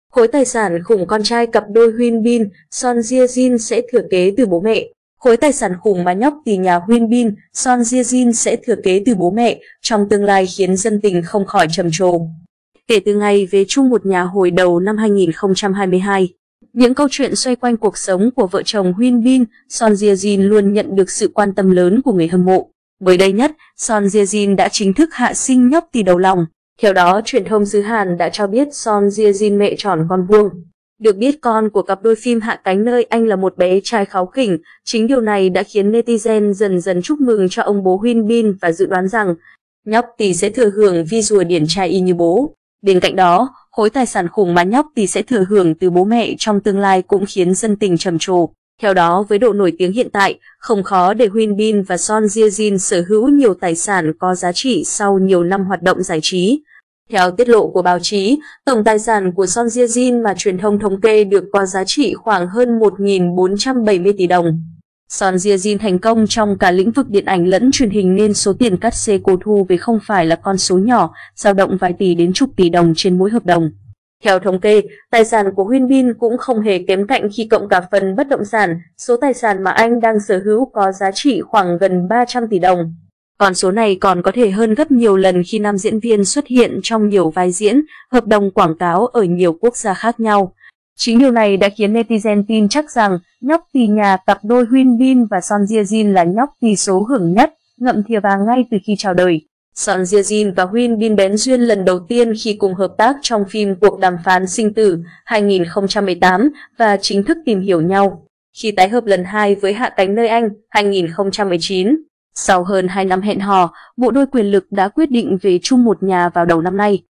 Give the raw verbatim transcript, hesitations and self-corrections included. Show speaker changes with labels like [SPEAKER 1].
[SPEAKER 1] Khối tài sản khủng con trai cặp đôi Hyun Bin, Son Ye Jin sẽ thừa kế từ bố mẹ. Khối tài sản khủng mà nhóc tỳ nhà Hyun Bin, Son Ye Jin sẽ thừa kế từ bố mẹ trong tương lai khiến dân tình không khỏi trầm trồ. Kể từ ngày về chung một nhà hồi đầu năm hai nghìn không trăm hai mươi hai, những câu chuyện xoay quanh cuộc sống của vợ chồng Hyun Bin, Son Ye Jin luôn nhận được sự quan tâm lớn của người hâm mộ. Mới đây nhất, Son Ye Jin đã chính thức hạ sinh nhóc tỳ đầu lòng. Theo đó, truyền thông xứ Hàn đã cho biết Son Ye Jin mẹ tròn con vuông. Được biết con của cặp đôi phim hạ cánh nơi Anh là một bé trai kháu khỉnh. Chính điều này đã khiến netizen dần dần chúc mừng cho ông bố Hyun Bin và dự đoán rằng nhóc tỳ sẽ thừa hưởng visual điển trai y như bố. Bên cạnh đó, khối tài sản khủng mà nhóc tỳ sẽ thừa hưởng từ bố mẹ trong tương lai cũng khiến dân tình trầm trồ. Theo đó, với độ nổi tiếng hiện tại, không khó để Hyun Bin và Son Ye Jin sở hữu nhiều tài sản có giá trị sau nhiều năm hoạt động giải trí. Theo tiết lộ của báo chí, tổng tài sản của Son Ye Jin mà truyền thông thống kê được có giá trị khoảng hơn một nghìn bốn trăm bảy mươi tỷ đồng. Son Ye Jin thành công trong cả lĩnh vực điện ảnh lẫn truyền hình nên số tiền cát xê cô thu về không phải là con số nhỏ, dao động vài tỷ đến chục tỷ đồng trên mỗi hợp đồng. Theo thống kê, tài sản của Hyun Bin cũng không hề kém cạnh khi cộng cả phần bất động sản, số tài sản mà anh đang sở hữu có giá trị khoảng gần ba trăm tỷ đồng. Con số này còn có thể hơn gấp nhiều lần khi nam diễn viên xuất hiện trong nhiều vai diễn, hợp đồng quảng cáo ở nhiều quốc gia khác nhau. Chính điều này đã khiến netizen tin chắc rằng nhóc tỳ nhà cặp đôi Hyun Bin và Son Ye Jin là nhóc tỳ số hưởng nhất, ngậm thìa vàng ngay từ khi chào đời. Son Ye Jin và Hyun Bin bén duyên lần đầu tiên khi cùng hợp tác trong phim Cuộc đàm phán sinh tử hai nghìn không trăm mười tám và chính thức tìm hiểu nhau khi tái hợp lần hai với Hạ cánh nơi Anh hai nghìn không trăm mười chín. Sau hơn hai năm hẹn hò, bộ đôi quyền lực đã quyết định về chung một nhà vào đầu năm nay.